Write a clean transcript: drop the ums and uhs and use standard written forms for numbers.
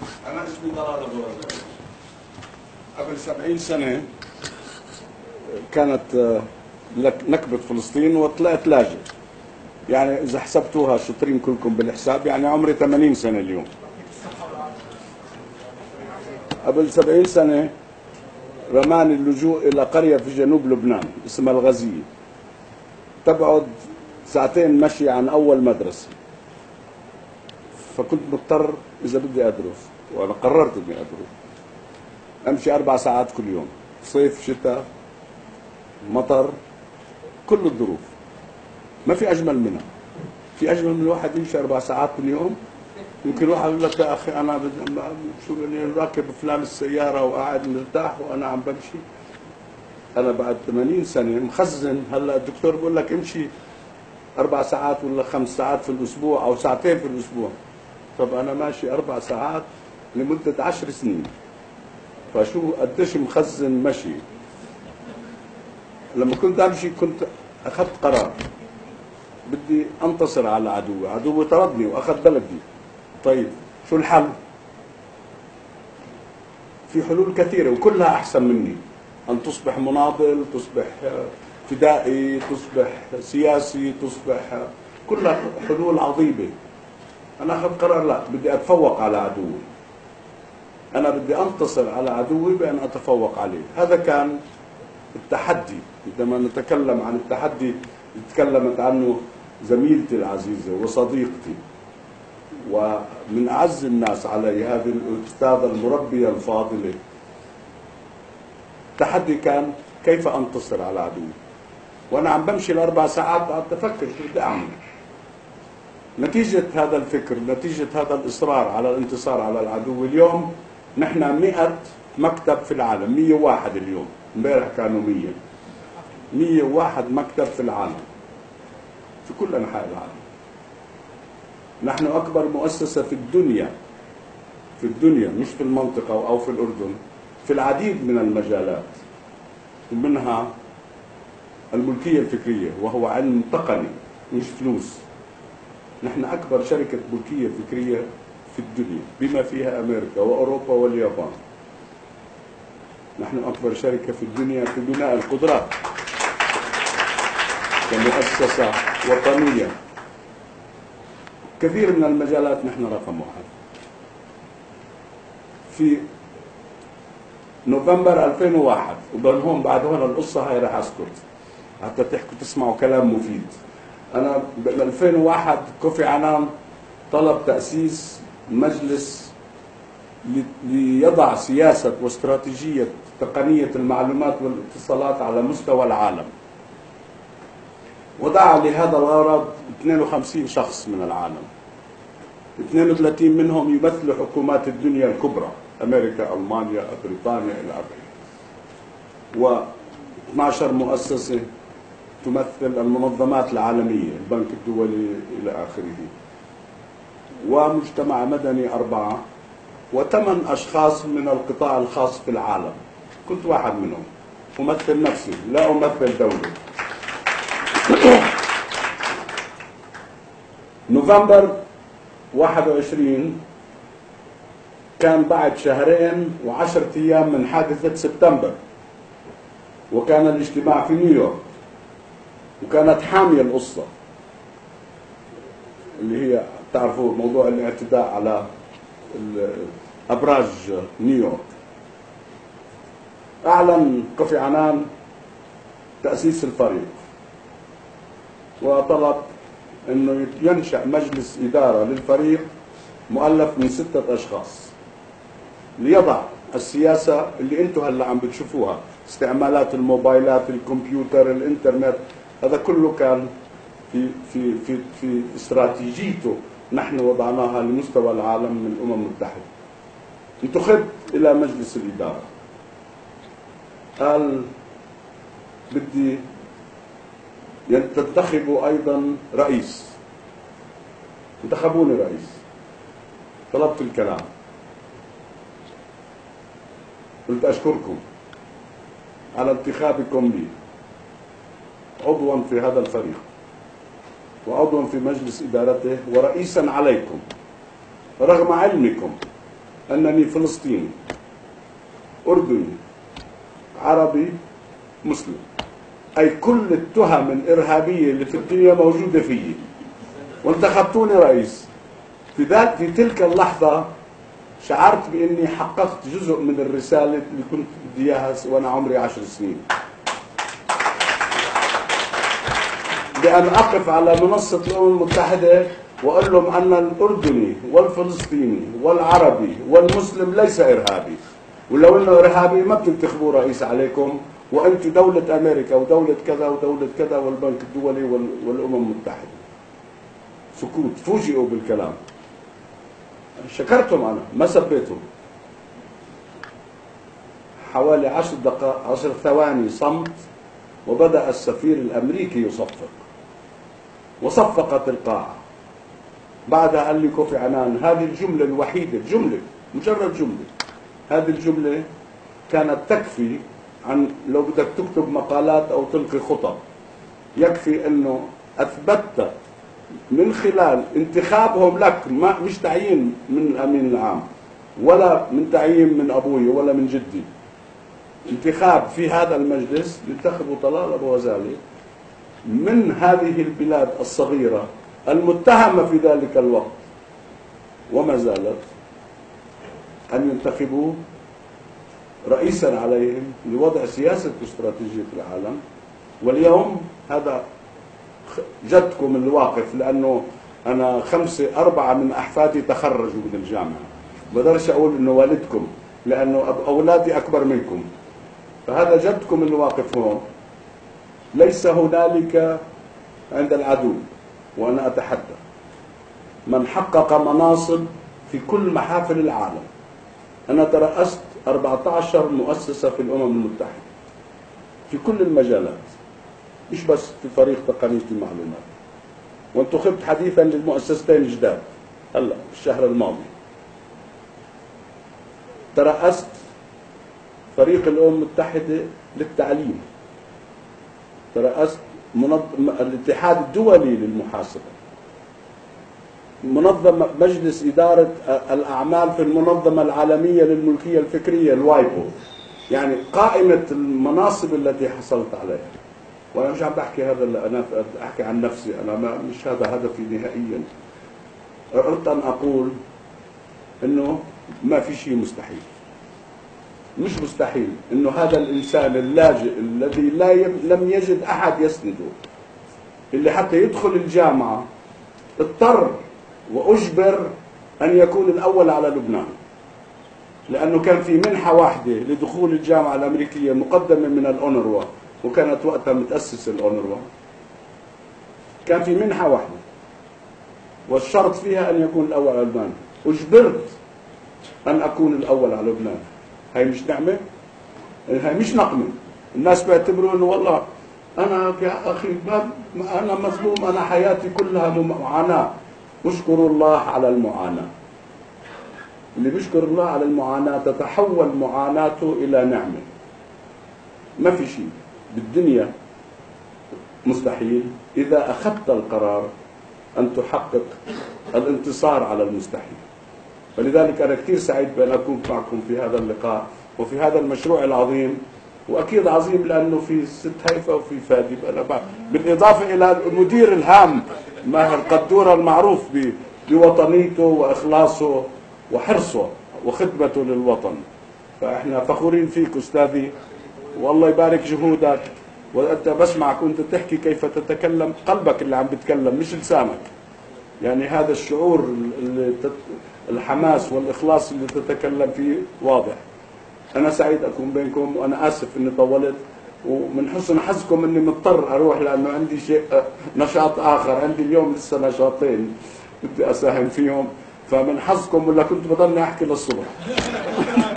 أنا اسمي طلال أبو رزاق. قبل 70 سنة كانت نكبة فلسطين وطلعت لاجئ. يعني إذا حسبتوها شاطرين كلكم بالحساب، يعني عمري 80 سنة اليوم. قبل 70 سنة رماني اللجوء إلى قرية في جنوب لبنان اسمها الغزية، تبعد ساعتين مشي عن أول مدرسة. فكنت مضطر إذا بدي أدرس، وأنا قررت إني أدرس، أمشي 4 ساعات كل يوم، صيف شتاء مطر، كل الظروف. ما في أجمل منها. في أجمل من الواحد يمشي 4 ساعات كل يوم؟ يمكن واحد يقول لك يا أخي أنا شو اللي راكب فلان السيارة وقاعد مرتاح وأنا عم بمشي. أنا بعد 80 سنة مخزن. هلا الدكتور بقول لك امشي 4 ساعات ولا 5 ساعات في الأسبوع أو ساعتين في الأسبوع. طب أنا ماشي 4 ساعات لمدة 10 سنين، فشو قديش مخزن مشي. لما كنت أمشي كنت أخذت قرار، بدي أنتصر على عدوي. عدوي طردني وأخذ بلدي. طيب شو الحل؟ في حلول كثيرة وكلها أحسن مني. أن تصبح مناضل، تصبح فدائي، تصبح سياسي، تصبح كلها حلول عظيمة. أنا أخذت قرار لا، بدي أتفوق على عدوي. أنا بدي أنتصر على عدوي بأن أتفوق عليه. هذا كان التحدي. عندما نتكلم عن التحدي تكلمت عنه زميلتي العزيزة وصديقتي ومن أعز الناس علي هذه الأستاذة المربية الفاضلة. التحدي كان كيف أنتصر على عدوي. وأنا عم بمشي ل4 ساعات قعدت أفكر شو بدي أعمل. نتيجة هذا الفكر، نتيجة هذا الإصرار على الانتصار على العدو، اليوم نحن 100 مكتب في العالم. 101 اليوم، امبارح كانوا 100. 101 مكتب في العالم، في كل أنحاء العالم. نحن أكبر مؤسسة في الدنيا، في الدنيا مش في المنطقة أو في الأردن، في العديد من المجالات، ومنها الملكية الفكرية وهو علم تقني مش فلوس. نحن أكبر شركة ملكية فكرية في الدنيا بما فيها أمريكا وأوروبا واليابان. نحن أكبر شركة في الدنيا في بناء القدرات كمؤسسة وطنية. كثير من المجالات نحن رقم 1. في نوفمبر 2001، وبن هون بعد هون القصة هاي رح أسكت حتى تحكوا تسمعوا كلام مفيد. أنا ب 2001 كوفي عنان طلب تأسيس مجلس ليضع سياسة واستراتيجية تقنية المعلومات والاتصالات على مستوى العالم. ودعا لهذا الغرض 52 شخص من العالم. 32 منهم يمثلوا حكومات الدنيا الكبرى، أمريكا، ألمانيا، بريطانيا إلى آخره. و12 مؤسسة تمثل المنظمات العالمية، البنك الدولي إلى آخره. ومجتمع مدني 4، و8 أشخاص من القطاع الخاص في العالم. كنت واحد منهم، أمثل نفسي لا أمثل دولة. نوفمبر 21 كان بعد 2 و10 أيام من حادثة سبتمبر، وكان الاجتماع في نيويورك، وكانت حامية القصة اللي هي تعرفوا موضوع الاعتداء على أبراج نيويورك. أعلن كوفي عنان تأسيس الفريق وطلب أنه ينشأ مجلس إدارة للفريق مؤلف من 6 أشخاص ليضع السياسة اللي أنتم هلا عم بتشوفوها، استعمالات الموبايلات، الكمبيوتر، الإنترنت. هذا كله كان في استراتيجيته نحن وضعناها لمستوى العالم من الأمم المتحدة. انتخب إلى مجلس الإدارة. قال بدي تنتخبوا أيضا رئيس. انتخبوني رئيس. طلبت الكلام، قلت أشكركم على انتخابكم لي عضوا في هذا الفريق وعضوا في مجلس إدارته ورئيسا عليكم، رغم علمكم أنني فلسطيني أردني عربي مسلم، أي كل التهم الإرهابية اللي في الدنيا موجودة فيي، وانتخبتوني رئيس. في تلك اللحظة شعرت بأني حققت جزء من الرسالة اللي كنت بدي إياها وأنا عمري 10 سنين، بأن أقف على منصة الأمم المتحدة وأقول لهم أن الأردني والفلسطيني والعربي والمسلم ليس إرهابي، ولو أنه إرهابي ما بتنتخبوا رئيس عليكم، وأنتم دولة أمريكا ودولة كذا ودولة كذا والبنك الدولي والأمم المتحدة. سكوت، فوجئوا بالكلام. شكرتهم أنا، ما سبيتهم. حوالي 10 دقائق 10 ثواني صمت، وبدأ السفير الأمريكي يصفق، وصفقت القاعة. بعدها قال لي كوفي عنان هذه الجملة الوحيدة، جملة مجرد جملة، هذه الجملة كانت تكفي عن لو بدك تكتب مقالات أو تلقي خطب. يكفي أنه أثبتت من خلال انتخابهم لك، مش تعيين من الأمين العام ولا من تعيين من أبوي ولا من جدي، انتخاب في هذا المجلس ينتخبوا طلال أبو غزالي من هذه البلاد الصغيرة المتهمة في ذلك الوقت وما زالت، أن ينتخبوا رئيسا عليهم لوضع سياسة واستراتيجية في العالم. واليوم هذا جدكم الواقف، لأنه أنا 4 من أحفادي تخرجوا من الجامعة، ما بقدرش أقول إنه والدكم لأنه أولادي أكبر منكم، فهذا جدكم الواقف هون. ليس هنالك عند العدو، وأنا أتحدى من حقق مناصب في كل محافل العالم. أنا ترأست 14 مؤسسة في الأمم المتحدة في كل المجالات، مش بس في فريق تقنية المعلومات، وانتخبت حديثا للمؤسستين الجداد هلا الشهر الماضي. ترأست فريق الأمم المتحدة للتعليم، ترأست الاتحاد الدولي للمحاسبة، منظمة مجلس إدارة الأعمال في المنظمة العالمية للملكية الفكرية الوايبو، يعني قائمة المناصب التي حصلت عليها. وأنا مش عم بحكي هذا، أنا أحكي عن نفسي، أنا مش هذا هدفي نهائيا. أردت أن أقول إنه ما في شيء مستحيل، مش مستحيل إنه هذا الإنسان اللاجئ الذي لم يجد أحد يسنده، اللي حتى يدخل الجامعة اضطر وأجبر أن يكون الأول على لبنان، لأنه كان في منحة واحدة لدخول الجامعة الأمريكية مقدمة من الأونروا، وكانت وقتها متأسسة الأونروا، كان في منحة واحدة والشرط فيها أن يكون الأول على لبنان. أجبرت أن أكون الأول على لبنان. هاي مش نعمة؟ هاي مش نقمة. الناس بيعتبروا إنه والله أنا يا أخي أنا مظلوم، أنا حياتي كلها معاناة. اشكروا الله على المعاناة. اللي بيشكر الله على المعاناة تتحول معاناته إلى نعمة. ما في شيء بالدنيا مستحيل إذا أخذت القرار أن تحقق الانتصار على المستحيل. فلذلك أنا كثير سعيد بأن أكون معكم في هذا اللقاء وفي هذا المشروع العظيم، وأكيد عظيم لأنه في ست هيفا وفي فادي، بالإضافة إلى المدير الهام ماهر قدورة المعروف بوطنيته وإخلاصه وحرصه وخدمته للوطن. فإحنا فخورين فيك أستاذي، والله يبارك جهودك. وأنت بسمعك وأنت تحكي كيف تتكلم، قلبك اللي عم بتكلم مش لسانك. يعني هذا الشعور، الحماس والإخلاص اللي تتكلم فيه واضح. أنا سعيد أكون بينكم، وأنا آسف إني طولت، ومن حسن حظكم إني مضطر أروح لأنه عندي نشاط آخر. عندي اليوم لسه نشاطين بدي أساهم فيهم، فمن حظكم ولا كنت بضلني أحكي للصبح.